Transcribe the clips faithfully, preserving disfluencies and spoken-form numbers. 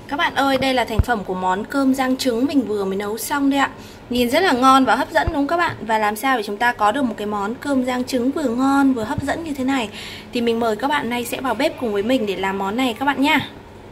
Các bạn ơi, đây là thành phẩm của món cơm rang trứng mình vừa mới nấu xong đây ạ. Nhìn rất là ngon và hấp dẫn đúng không các bạn? Và làm sao để chúng ta có được một cái món cơm rang trứng vừa ngon vừa hấp dẫn như thế này thì mình mời các bạn nay sẽ vào bếp cùng với mình để làm món này các bạn nha.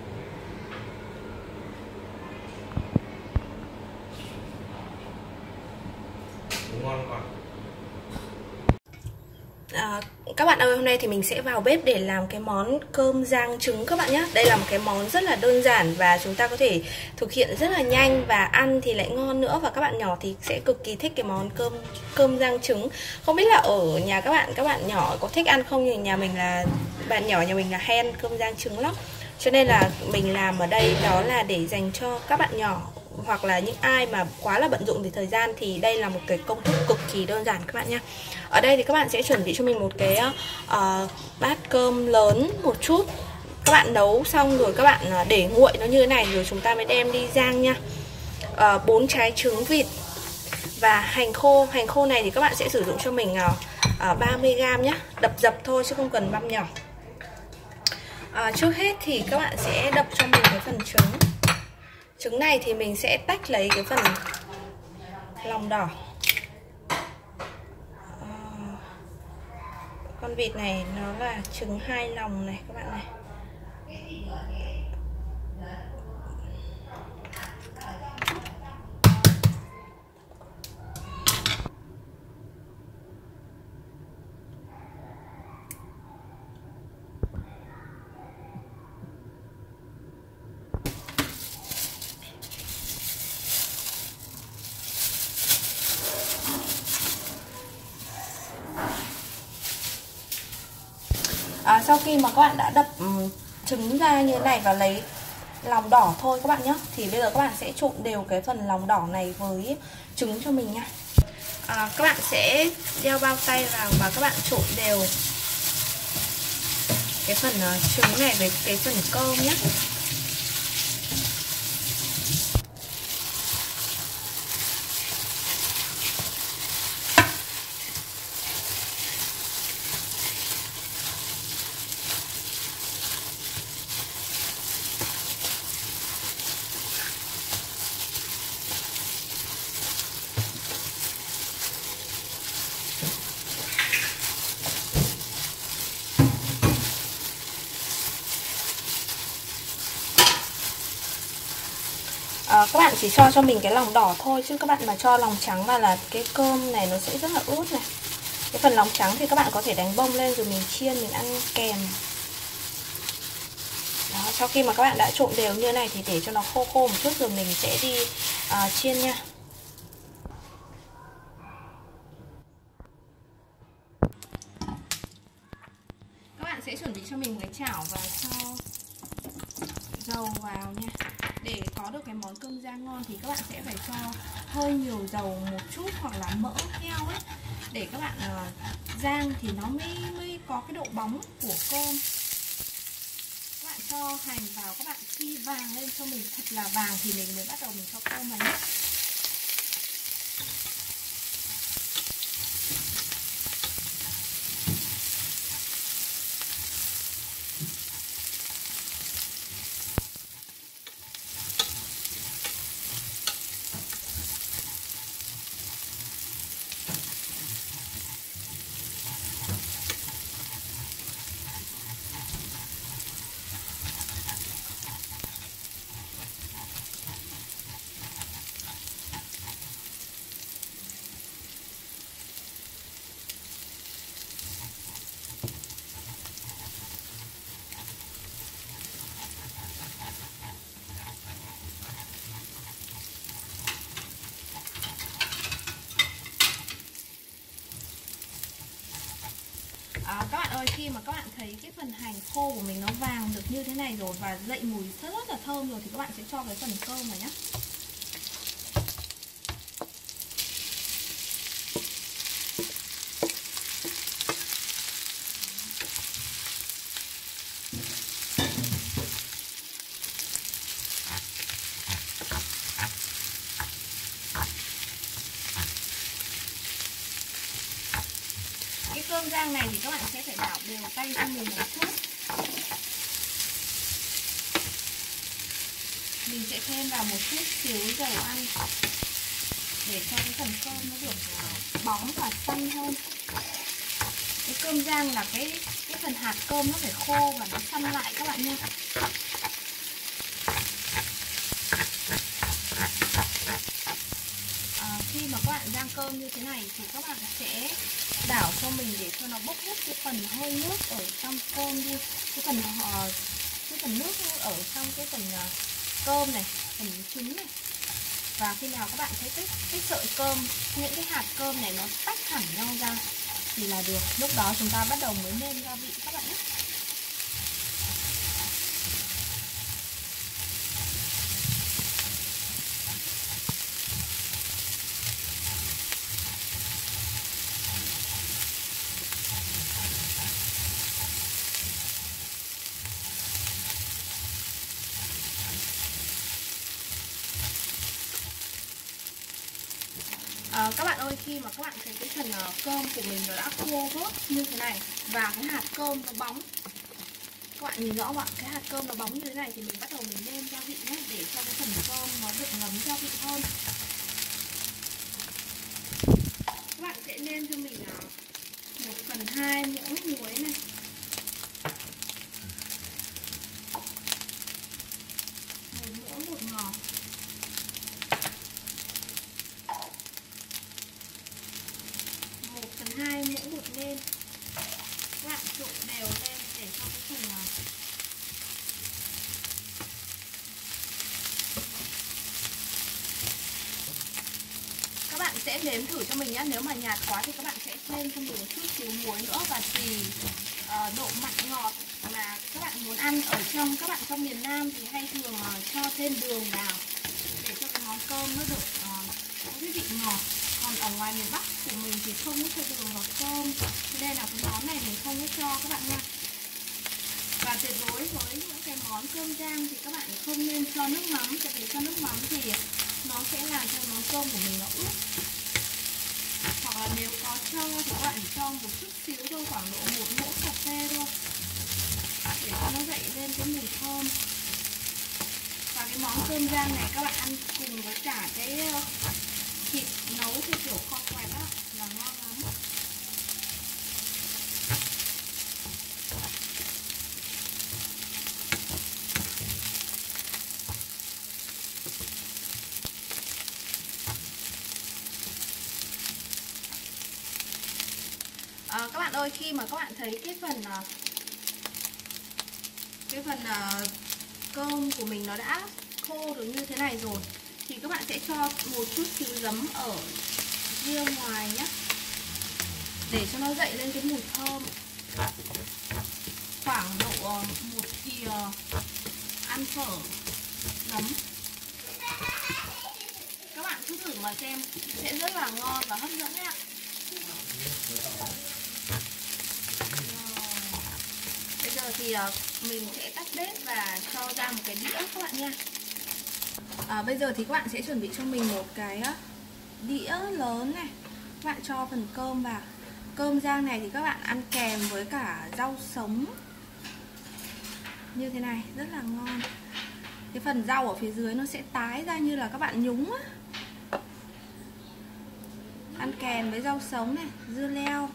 À, các bạn ơi, hôm nay thì mình sẽ vào bếp để làm cái món cơm rang trứng các bạn nhé. Đây là một cái món rất là đơn giản và chúng ta có thể thực hiện rất là nhanh và ăn thì lại ngon nữa. Và các bạn nhỏ thì sẽ cực kỳ thích cái món cơm cơm rang trứng. Không biết là ở nhà các bạn, các bạn nhỏ có thích ăn không? Nhưng nhà mình là, bạn nhỏ nhà mình là hay ăn cơm rang trứng lắm. Cho nên là mình làm ở đây đó là để dành cho các bạn nhỏ hoặc là những ai mà quá là bận rộn về thời gian thì đây là một cái công thức cực kỳ đơn giản các bạn nhé. Ở đây thì các bạn sẽ chuẩn bị cho mình một cái uh, bát cơm lớn một chút. Các bạn nấu xong rồi các bạn để nguội nó như thế này rồi chúng ta mới đem đi rang nha. uh, bốn trái trứng vịt và hành khô. Hành khô này thì các bạn sẽ sử dụng cho mình uh, ba mươi gam nhé. Đập dập thôi chứ không cần băm nhỏ. uh, Trước hết thì các bạn sẽ đập cho mình cái phần trứng. Trứng này thì mình sẽ tách lấy cái phần lòng đỏ. à, Con vịt này nó là trứng hai lòng này các bạn này. À, sau khi mà các bạn đã đập um, trứng ra như thế này và lấy lòng đỏ thôi các bạn nhé, thì bây giờ các bạn sẽ trộn đều cái phần lòng đỏ này với trứng cho mình nha. À, các bạn sẽ đeo bao tay vào và các bạn trộn đều cái phần uh, trứng này với cái phần cơm nhé. À, các bạn chỉ cho cho mình cái lòng đỏ thôi, chứ các bạn mà cho lòng trắng vào là cái cơm này nó sẽ rất là ướt này. Cái phần lòng trắng thì các bạn có thể đánh bông lên rồi mình chiên mình ăn kèm. Đó, sau khi mà các bạn đã trộn đều như thế này thì để cho nó khô khô một chút rồi mình sẽ đi à, chiên nha. Các bạn sẽ chuẩn bị cho mình một cái chảo và cho dầu vào nha. Để có được cái món cơm rang ngon thì các bạn sẽ phải cho hơi nhiều dầu một chút hoặc là mỡ heo ấy, để các bạn uh, rang thì nó mới mới có cái độ bóng của cơm. Các bạn cho hành vào, các bạn khi vàng lên cho mình thật là vàng thì mình mới bắt đầu mình cho cơm vào nhé. À, các bạn ơi, khi mà các bạn thấy cái phần hành khô của mình nó vàng được như thế này rồi và dậy mùi rất, rất là thơm rồi thì các bạn sẽ cho cái phần cơm vào nhé. Cái cơm rang này thì các bạn sẽ phải đảo đều tay cho mình một chút. mình sẽ thêm vào một chút xíu dầu ăn để cho cái phần cơm nó được bóng và săn hơn. Cái cơm rang là cái cái phần hạt cơm nó phải khô và nó săn lại các bạn nha. À, khi mà các bạn rang cơm như thế này thì các bạn sẽ đảo cho mình để cho nó bốc hết cái phần hơi nước ở trong cơm đi, cái phần uh, cái phần nước ở trong cái phần uh, cơm này, phần trứng này. Và khi nào các bạn thấy cái, cái sợi cơm, những cái hạt cơm này nó tách hẳn nhau ra thì là được. Lúc đó chúng ta bắt đầu mới nêm gia vị các bạn nhé. À, các bạn ơi, khi mà các bạn thấy cái phần uh, cơm của mình nó đã khô bớt như thế này và cái hạt cơm nó bóng, các bạn nhìn rõ không ạ? Cái hạt cơm nó bóng như thế này thì mình bắt đầu mình nêm gia vị nhé, để cho cái phần cơm nó được ngấm gia vị hơn. Các bạn sẽ nêm cho mình uh, một phần hai muỗng muối này, một muỗng bột ngọt, một phần hai muỗng bột nêm. Các bạn trộn đều lên để cho cái phần uh, các bạn sẽ nếm thử cho mình nhé. Nếu mà nhạt quá thì các bạn sẽ thêm cho mình một chút xíu muối nữa, và tùy uh, độ mặn ngọt mà các bạn muốn ăn. Ở trong các bạn trong miền Nam thì hay thường uh, cho thêm đường vào để cho cái món cơm nó được uh, có cái vị ngọt. Còn ở ngoài miền Bắc của mình thì không có cho đường vào cơm, cho nên là cái món này mình không có cho các bạn nha. Và tuyệt đối với những cái món cơm rang thì các bạn không nên cho nước mắm, tại vì cho nước mắm thì nó sẽ làm cho món cơm của mình nó ướt. Hoặc là nếu có cho thì các bạn chỉ cho một chút xíu thôi, khoảng độ một muỗng cà phê thôi, để cho nó dậy lên cái mùi thơm. Và cái món cơm rang này các bạn ăn cùng với cả cái thịt nấu theo kiểu kho quẹt đó là ngon lắm. À, các bạn ơi, khi mà các bạn thấy cái phần cái phần uh, cơm của mình nó đã khô được như thế này rồi thì các bạn sẽ cho một chút xíu giấm ở ria ngoài nhé, để cho nó dậy lên cái mùi thơm. Khoảng độ uh, một thìa ăn phở giấm. Các bạn cứ thử mà xem, sẽ rất là ngon và hấp dẫn đấy ạ. Bây giờ thì uh, mình sẽ tắt bếp và cho ra một cái đĩa các bạn nha. À, bây giờ thì các bạn sẽ chuẩn bị cho mình một cái đĩa lớn này. Các bạn cho phần cơm vào. Cơm rang này thì các bạn ăn kèm với cả rau sống như thế này, rất là ngon. Cái phần rau ở phía dưới nó sẽ tái ra như là các bạn nhúng á. Ăn kèm với rau sống này, dưa leo.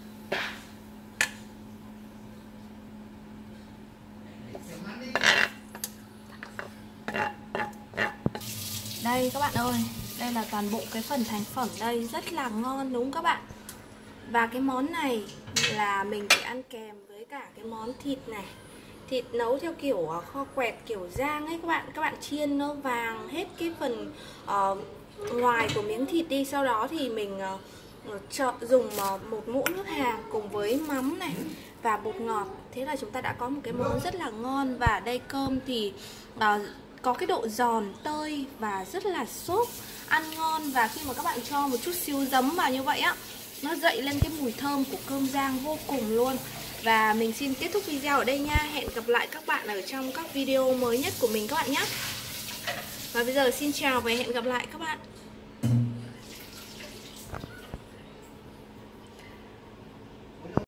Đây các bạn ơi, đây là toàn bộ cái phần thành phẩm đây, rất là ngon đúng không các bạn? Và cái món này là mình phải ăn kèm với cả cái món thịt này. Thịt nấu theo kiểu kho quẹt, kiểu rang ấy các bạn. Các bạn chiên nó vàng hết cái phần uh, ngoài của miếng thịt đi. Sau đó thì mình uh, cho, dùng uh, một muỗng nước hàng cùng với mắm này và bột ngọt. Thế là chúng ta đã có một cái món rất là ngon. Và đây cơm thì uh, có cái độ giòn, tơi và rất là xốp, ăn ngon. Và khi mà các bạn cho một chút xíu giấm vào như vậy á, nó dậy lên cái mùi thơm của cơm rang vô cùng luôn. Và mình xin kết thúc video ở đây nha. Hẹn gặp lại các bạn ở trong các video mới nhất của mình các bạn nhé. Và bây giờ xin chào và hẹn gặp lại các bạn.